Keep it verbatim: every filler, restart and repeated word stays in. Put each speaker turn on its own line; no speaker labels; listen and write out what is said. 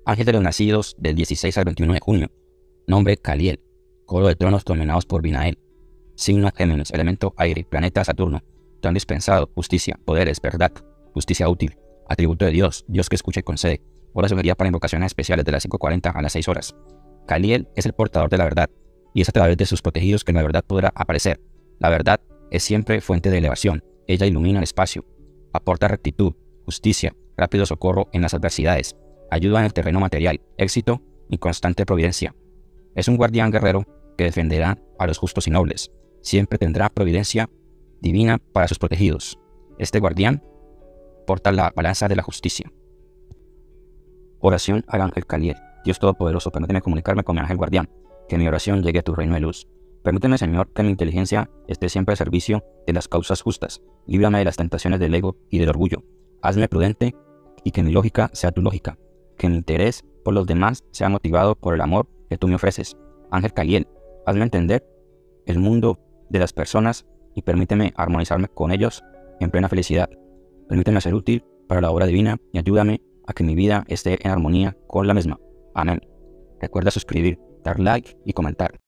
Ángel de los nacidos del dieciséis al veintiuno de junio. Nombre Caliel. Coro de tronos dominados por Binael. Signo Géminis. Elemento aire. Planeta Saturno. Don dispensado. Justicia. Poderes. Verdad. Justicia útil. Atributo de Dios. Dios que escucha y concede. Hora sugerida para invocaciones especiales de las cinco cuarenta a las seis horas. Caliel es el portador de la verdad, y es a través de sus protegidos que la verdad podrá aparecer. La verdad es siempre fuente de elevación. Ella ilumina el espacio. Aporta rectitud, justicia, rápido socorro en las adversidades. Ayuda en el terreno material, éxito y constante providencia. Es un guardián guerrero que defenderá a los justos y nobles. Siempre tendrá providencia divina para sus protegidos. Este guardián porta la balanza de la justicia. Oración al ángel Caliel. Dios Todopoderoso, permíteme comunicarme con mi ángel guardián, que mi oración llegue a tu reino de luz. Permíteme, Señor, que mi inteligencia esté siempre al servicio de las causas justas. Líbrame de las tentaciones del ego y del orgullo. Hazme prudente y que mi lógica sea tu lógica. Que mi interés por los demás sea motivado por el amor que tú me ofreces. Ángel Caliel, hazme entender el mundo de las personas y permíteme armonizarme con ellos en plena felicidad. Permíteme ser útil para la obra divina y ayúdame a que mi vida esté en armonía con la misma. Amén. Recuerda suscribir, dar like y comentar.